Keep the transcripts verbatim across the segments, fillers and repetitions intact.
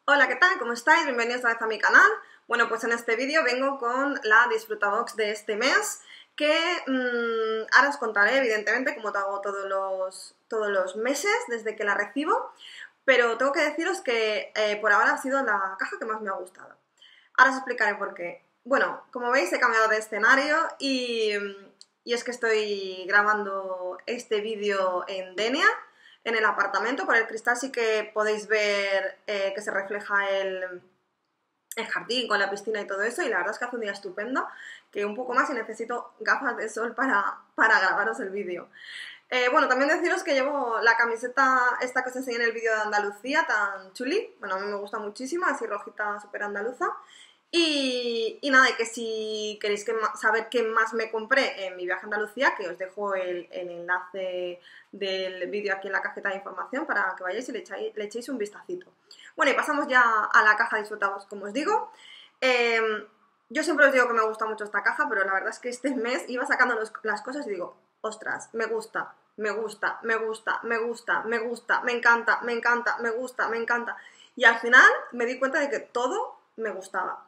Hola, ¿qué tal? ¿Cómo estáis? Bienvenidos otra vez a mi canal. Bueno, pues en este vídeo vengo con la Disfrutabox de este mes, que mmm, ahora os contaré, evidentemente, como te hago todos los, todos los meses desde que la recibo, pero tengo que deciros que eh, por ahora ha sido la caja que más me ha gustado. Ahora os explicaré por qué. Bueno, como veis he cambiado de escenario y, y es que estoy grabando este vídeo en Denia, en el apartamento. Por el cristal sí que podéis ver eh, que se refleja el, el jardín con la piscina y todo eso, y la verdad es que hace un día estupendo, que un poco más y necesito gafas de sol para, para grabaros el vídeo. Eh, bueno, también deciros que llevo la camiseta esta que os enseñé en el vídeo de Andalucía, tan chuli, bueno, a mí me gusta muchísimo, así rojita, súper andaluza. Y, y nada, y que si queréis que saber qué más me compré en mi viaje a Andalucía, que os dejo el, el enlace del vídeo aquí en la cajeta de información para que vayáis y le echáis, le echéis un vistacito. Bueno, y pasamos ya a la caja de Disfrutabox, como os digo. Eh, yo siempre os digo que me gusta mucho esta caja, pero la verdad es que este mes iba sacando los, las cosas y digo, ostras, me gusta, me gusta, me gusta, me gusta, me gusta, me encanta, me encanta, me gusta, me encanta. Y al final me di cuenta de que todo me gustaba.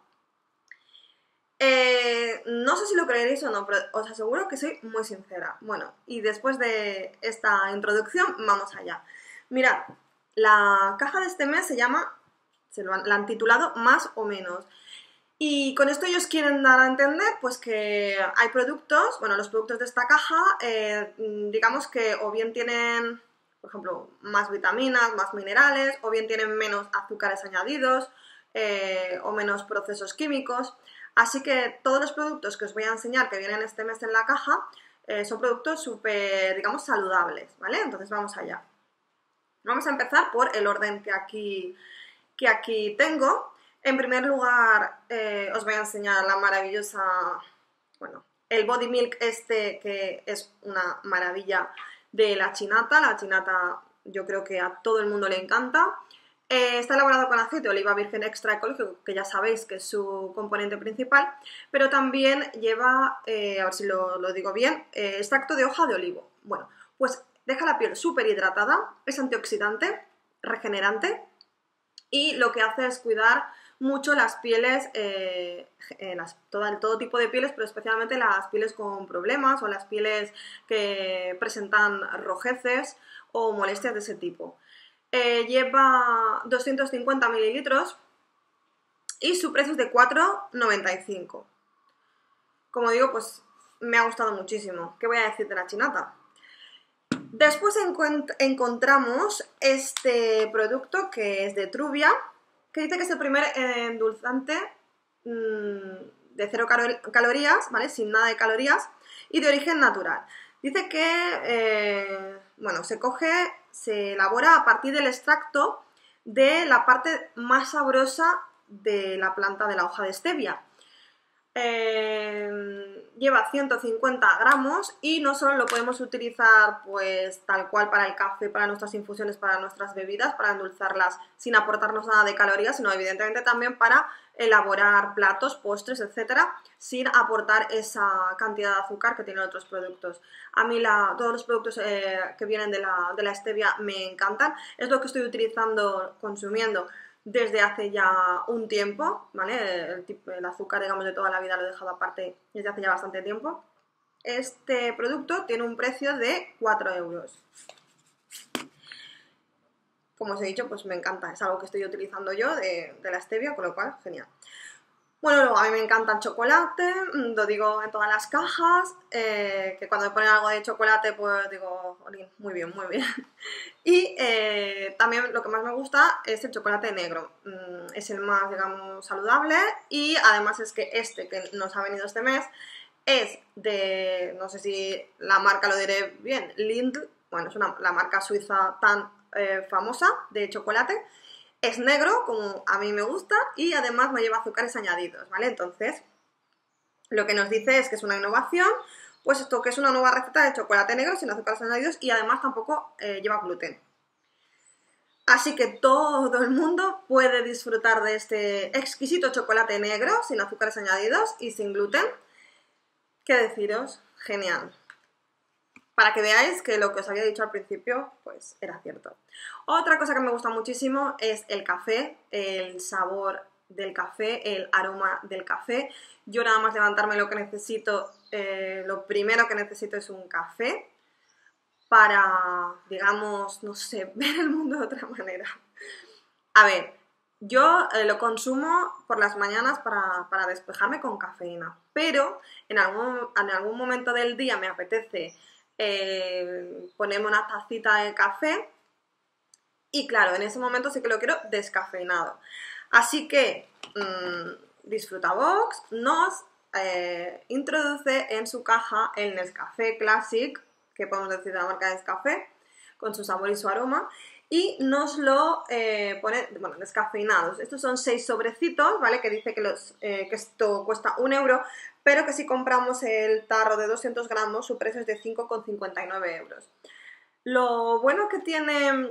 Eh, no sé si lo creeréis o no, pero os aseguro que soy muy sincera. Bueno, y después de esta introducción, vamos allá. Mirad, la caja de este mes se llama, se lo han, la han titulado Más o Menos. Y con esto ellos quieren dar a entender pues que hay productos, bueno, los productos de esta caja, eh, digamos que o bien tienen, por ejemplo, más vitaminas, más minerales, o bien tienen menos azúcares añadidos, eh, o menos procesos químicos. Así que todos los productos que os voy a enseñar que vienen este mes en la caja eh, son productos súper, digamos, saludables, ¿vale? Entonces vamos allá. Vamos a empezar por el orden que aquí, que aquí tengo. En primer lugar, eh, os voy a enseñar la maravillosa, bueno, el Body Milk este, que es una maravilla, de la chinata. La chinata yo creo que a todo el mundo le encanta. Eh, está elaborado con aceite de oliva virgen extra ecológico, que ya sabéis que es su componente principal, pero también lleva, eh, a ver si lo, lo digo bien, eh, extracto de hoja de olivo. Bueno, pues deja la piel súper hidratada, es antioxidante, regenerante, y lo que hace es cuidar mucho las pieles, eh, las, todo, todo tipo de pieles, pero especialmente las pieles con problemas o las pieles que presentan rojeces o molestias de ese tipo. Eh, lleva doscientos cincuenta mililitros y su precio es de cuatro noventa y cinco. Como digo, pues me ha gustado muchísimo. ¿Qué voy a decir de la chinata? Después encontramos este producto que es de Truvia, que dice que es el primer endulzante mmm, de cero calorías, ¿vale? Sin nada de calorías, y de origen natural. Dice que, eh, bueno, se coge, se elabora a partir del extracto de la parte más sabrosa de la planta de la hoja de stevia. Eh, lleva ciento cincuenta gramos y no solo lo podemos utilizar pues tal cual para el café, para nuestras infusiones, para nuestras bebidas, para endulzarlas sin aportarnos nada de calorías, sino evidentemente también para elaborar platos, postres, etcétera, sin aportar esa cantidad de azúcar que tienen otros productos. A mí la, todos los productos eh, que vienen de la, de la stevia me encantan, es lo que estoy utilizando, consumiendo desde hace ya un tiempo, ¿vale? El, tipo, el azúcar, digamos, de toda la vida lo he dejado aparte desde hace ya bastante tiempo. Este producto tiene un precio de cuatro euros. Como os he dicho, pues me encanta, es algo que estoy utilizando yo de, de la stevia, con lo cual, genial. Bueno, luego a mí me encanta el chocolate, lo digo en todas las cajas, eh, que cuando me ponen algo de chocolate, pues digo, muy bien, muy bien. Y eh, también lo que más me gusta es el chocolate negro, es el más, digamos, saludable, y además es que este que nos ha venido este mes es de, no sé si la marca lo diré bien, Lindl, bueno, es una, la marca suiza tan eh, famosa de chocolate. Es negro, como a mí me gusta, y además no lleva azúcares añadidos, ¿vale? Entonces, lo que nos dice es que es una innovación, pues esto que es una nueva receta de chocolate negro sin azúcares añadidos y además tampoco eh, lleva gluten. Así que todo el mundo puede disfrutar de este exquisito chocolate negro sin azúcares añadidos y sin gluten. ¿Qué deciros? Genial. para que veáis que lo que os había dicho al principio, pues era cierto. Otra cosa que me gusta muchísimo es el café, el sabor del café, el aroma del café. Yo nada más levantarme lo que necesito, eh, lo primero que necesito es un café para, digamos, no sé, ver el mundo de otra manera. A ver, yo eh, lo consumo por las mañanas para, para despejarme con cafeína, pero en algún, en algún momento del día me apetece eh, ponerme una tacita de café y claro, en ese momento sí que lo quiero descafeinado. Así que mmm, Disfrutabox nos eh, introduce en su caja el Nescafé Classic, que podemos decir de la marca Nescafé, con su sabor y su aroma, y nos lo eh, pone, bueno, descafeinados. Estos son seis sobrecitos, ¿vale? Que dice que, los, eh, que esto cuesta un euro, pero que si compramos el tarro de doscientos gramos, su precio es de cinco con cincuenta y nueve euros. Lo bueno que tiene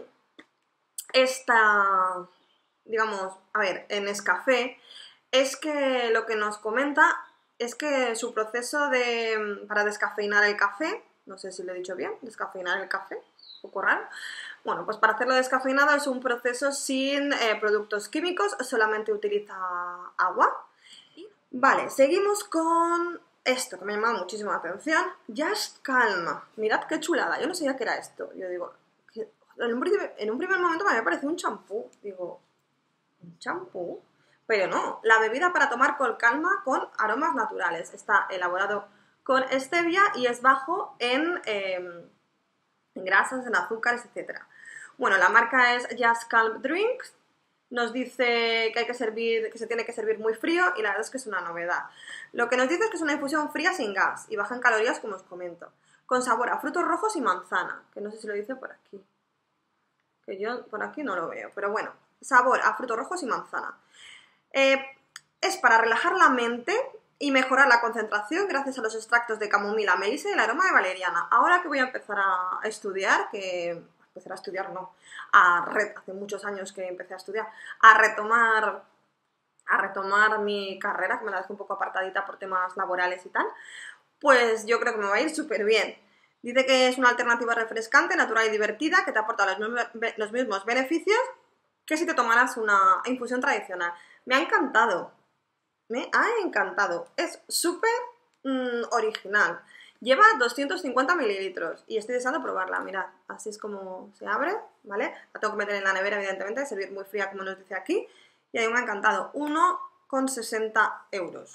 esta, digamos, a ver, en Nescafé, es que lo que nos comenta es que su proceso de, para descafeinar el café, no sé si lo he dicho bien, descafeinar el café, un poco raro. Bueno, pues para hacerlo descafeinado es un proceso sin eh, productos químicos, solamente utiliza agua. Vale, seguimos con esto que me ha llamado muchísimo la atención. Just Calm. Mirad qué chulada, yo no sabía qué era esto. Yo digo, en un primer, en un primer momento me había parecido un champú. Digo, ¿un champú? Pero no, la bebida para tomar con calma con aromas naturales. Está elaborado con stevia y es bajo en, eh, en grasas, en azúcares, etcétera. Bueno, la marca es Just Calm Drinks. Nos dice que hay que servir, que se tiene que servir muy frío y la verdad es que es una novedad. Lo que nos dice es que es una infusión fría sin gas y baja en calorías, como os comento, con sabor a frutos rojos y manzana, que no sé si lo dice por aquí, que yo por aquí no lo veo, pero bueno, sabor a frutos rojos y manzana. Eh, es para relajar la mente y mejorar la concentración gracias a los extractos de camomila, melisa y el aroma de valeriana. Ahora que voy a empezar a estudiar, que empezar a estudiar no, a re, hace muchos años que empecé a estudiar, a retomar, a retomar mi carrera, que me la dejé un poco apartadita por temas laborales y tal, pues yo creo que me va a ir súper bien. Dice que es una alternativa refrescante, natural y divertida, que te aporta los mismos, los mismos beneficios que si te tomaras una infusión tradicional. Me ha encantado, me ha encantado, es súper mmm, original. Lleva doscientos cincuenta mililitros y estoy deseando probarla, mirad, así es como se abre, ¿vale? La tengo que meter en la nevera, evidentemente, servir muy fría como nos dice aquí. Y a mí me ha encantado, uno con sesenta euros.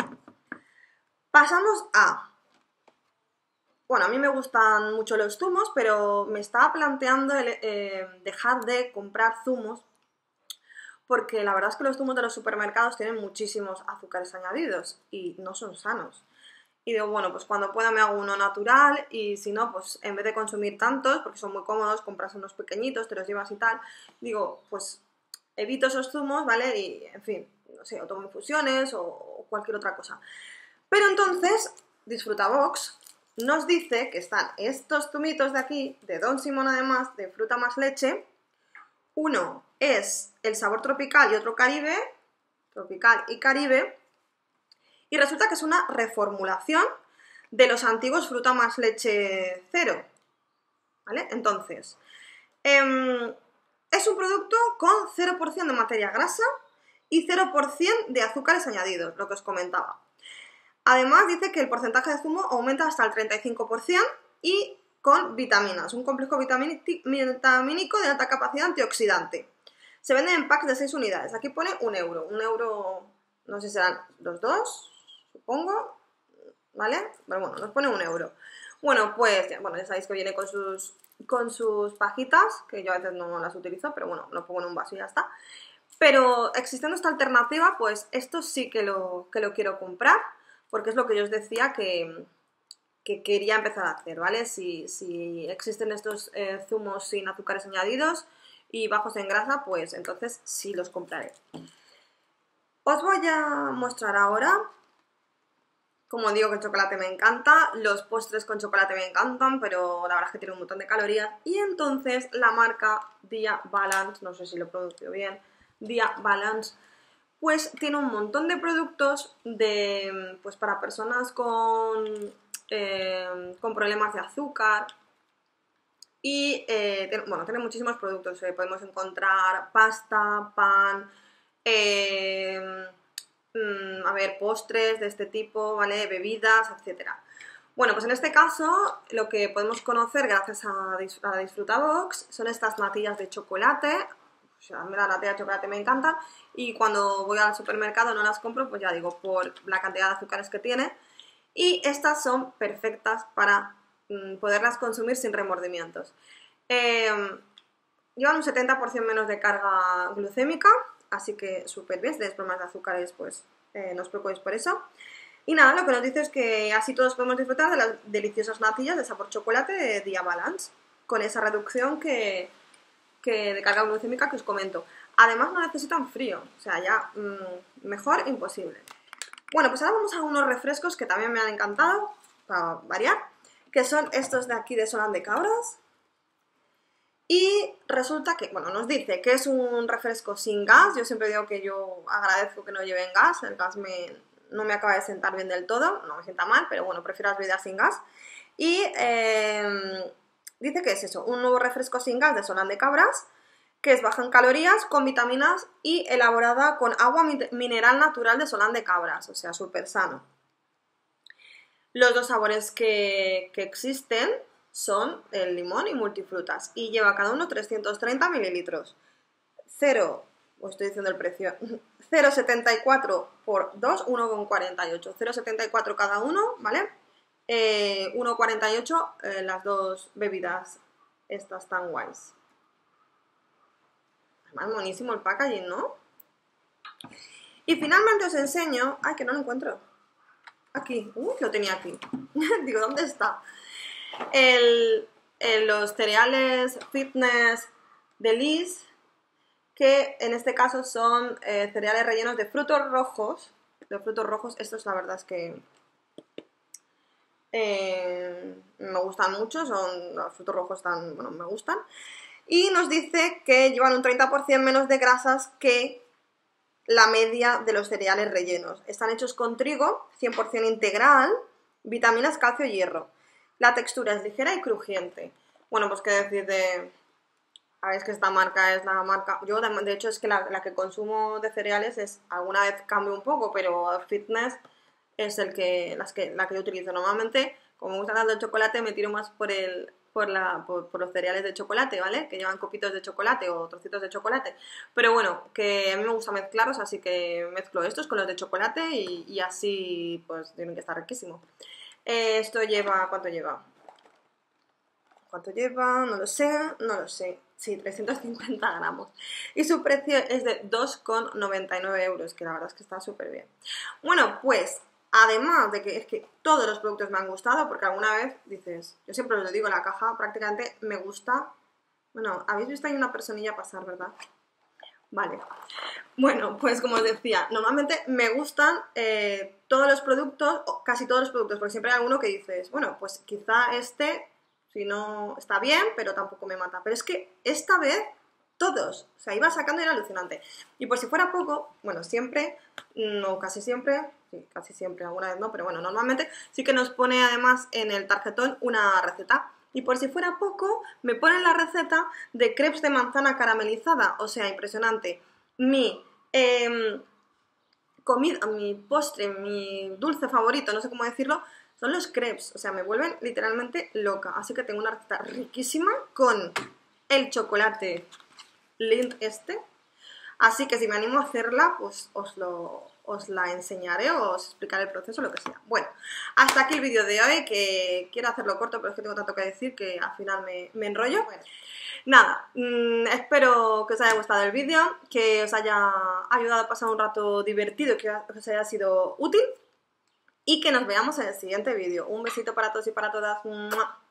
Pasamos a... Bueno, a mí me gustan mucho los zumos, pero me estaba planteando el, eh, dejar de comprar zumos porque la verdad es que los zumos de los supermercados tienen muchísimos azúcares añadidos y no son sanos. Y digo, bueno, pues cuando pueda me hago uno natural y si no, pues en vez de consumir tantos, porque son muy cómodos, compras unos pequeñitos, te los llevas y tal, digo, pues evito esos zumos, ¿vale? Y, en fin, no sé, o tomo infusiones o cualquier otra cosa. Pero entonces, Disfrutabox nos dice que están estos zumitos de aquí, de Don Simón además, de fruta más leche. Uno es el sabor tropical y otro caribe, tropical y caribe, y resulta que es una reformulación de los antiguos fruta más leche cero, ¿vale? Entonces, eh, es un producto con cero por ciento de materia grasa y cero por ciento de azúcares añadidos, lo que os comentaba. Además dice que el porcentaje de zumo aumenta hasta el treinta y cinco por ciento y con vitaminas, un complejo vitamínico de alta capacidad antioxidante. Se vende en packs de seis unidades. Aquí pone un euro. Un euro, no sé si serán los dos, supongo, ¿vale? Pero bueno, nos pone un euro. Bueno, pues, ya, bueno, ya sabéis que viene con sus, con sus pajitas, que yo a veces no las utilizo, pero bueno, lo pongo en un vaso y ya está. Pero existiendo esta alternativa, pues esto sí que lo, que lo quiero comprar, porque es lo que yo os decía que, que quería empezar a hacer, ¿vale? Si, si existen estos eh, zumos sin azúcares añadidos y bajos en grasa, pues entonces sí los compraré. Os voy a mostrar ahora, como digo que el chocolate me encanta, los postres con chocolate me encantan, pero la verdad es que tiene un montón de calorías, y entonces la marca Dia Balance, no sé si lo pronuncio bien, Dia Balance, pues tiene un montón de productos de, pues para personas con, eh, con problemas de azúcar, y eh, tiene, bueno, tiene muchísimos productos, eh, podemos encontrar pasta, pan, eh, mm, a ver, postres de este tipo, ¿vale? Bebidas, etcétera. Bueno, pues en este caso lo que podemos conocer gracias a, Dis a Disfrutabox son estas natillas de chocolate. O sea, a mí las natillas de chocolate me encantan y cuando voy al supermercado no las compro, pues ya digo, por la cantidad de azúcares que tiene. Y estas son perfectas para mm, poderlas consumir sin remordimientos. Eh, llevan un setenta por ciento menos de carga glucémica, así que súper bien. Si tenéis problemas de azúcares, pues eh, no os preocupéis por eso. Y nada, lo que nos dice es que así todos podemos disfrutar de las deliciosas natillas de sabor chocolate de Dia Balance, con esa reducción que, que de carga glucémica que os comento. Además no necesitan frío, o sea, ya mmm, mejor imposible. Bueno, pues ahora vamos a unos refrescos que también me han encantado, para variar, que son estos de aquí de Solán de Cabras. Y resulta que, bueno, nos dice que es un refresco sin gas. Yo siempre digo que yo agradezco que no lleven gas, el gas me... no me acaba de sentar bien del todo, no me sienta mal, pero bueno, prefiero las bebidas sin gas. Y eh, dice que es eso, un nuevo refresco sin gas de Solán de Cabras, que es baja en calorías, con vitaminas y elaborada con agua mineral natural de Solán de Cabras, o sea, súper sano. Los dos sabores que, que existen son el limón y multifrutas, y lleva cada uno trescientos treinta mililitros. Cero, os estoy diciendo el precio, cero coma setenta y cuatro por dos, uno coma cuarenta y ocho. cero coma setenta y cuatro cada uno, ¿vale? Eh, uno coma cuarenta y ocho eh, las dos bebidas estas tan guays. Además, buenísimo el packaging, ¿no? Y finalmente os enseño... ¡Ay, que no lo encuentro! Aquí. ¡Uh, lo tenía aquí! Digo, ¿dónde está? El, el, los cereales fitness de Liz, que en este caso son eh, cereales rellenos de frutos rojos. De frutos rojos, estos la verdad es que eh, me gustan mucho, son los frutos rojos tan, bueno, me gustan. Y nos dice que llevan un treinta por ciento menos de grasas que la media de los cereales rellenos. Están hechos con trigo, cien por ciento integral, vitaminas, calcio y hierro. La textura es ligera y crujiente. Bueno, pues qué decir de... A ver, es que esta marca es la marca... Yo, de, de hecho, es que la, la que consumo de cereales es... Alguna vez cambio un poco, pero Fitness es el que, las que, la que yo utilizo. Normalmente, como me gusta tanto el chocolate, me tiro más por el... Por, la, por, por los cereales de chocolate, ¿vale? Que llevan copitos de chocolate o trocitos de chocolate. Pero bueno, que a mí me gusta mezclarlos, así que mezclo estos con los de chocolate y, y así pues tienen que estar riquísimos. Eh, esto lleva... ¿Cuánto lleva? ¿Cuánto lleva? No lo sé, no lo sé. Sí, trescientos cincuenta gramos. Y su precio es de dos coma noventa y nueve euros, que la verdad es que está súper bien. Bueno, pues... Además de que es que todos los productos me han gustado, porque alguna vez dices, yo siempre os lo digo, la caja prácticamente me gusta. Bueno, habéis visto ahí una personilla pasar, ¿verdad? Vale. Bueno, pues como os decía, normalmente me gustan eh, todos los productos, o casi todos los productos, porque siempre hay alguno que dices, bueno, pues quizá este, si no está bien, pero tampoco me mata. Pero es que esta vez... Todos, o sea, iba sacando y era alucinante. Y por si fuera poco, bueno, siempre, no casi siempre, sí, casi siempre, alguna vez no, pero bueno, normalmente sí que nos pone además en el tarjetón una receta. Y por si fuera poco, me ponen la receta de crepes de manzana caramelizada, o sea, impresionante. Mi eh, comida, mi postre, mi dulce favorito, no sé cómo decirlo, son los crepes, o sea, me vuelven literalmente loca. Así que tengo una receta riquísima con el chocolate Lindt este, así que si me animo a hacerla, pues os, lo, os la enseñaré, os explicaré el proceso, lo que sea. Bueno, hasta aquí el vídeo de hoy, que quiero hacerlo corto, pero es que tengo tanto que decir que al final me, me enrollo. Bueno, nada, mmm, espero que os haya gustado el vídeo, que os haya ayudado a pasar un rato divertido, que os haya sido útil, y que nos veamos en el siguiente vídeo. Un besito para todos y para todas. ¡Mua!